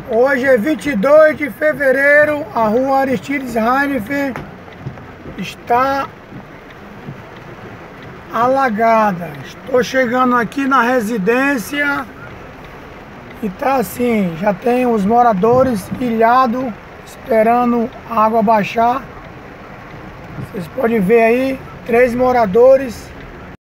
Hoje é 22 de fevereiro, a rua Aristides Heineffer está alagada. Estou chegando aqui na residência e tá assim, já tem os moradores ilhados esperando a água baixar. Vocês podem ver aí, 3 moradores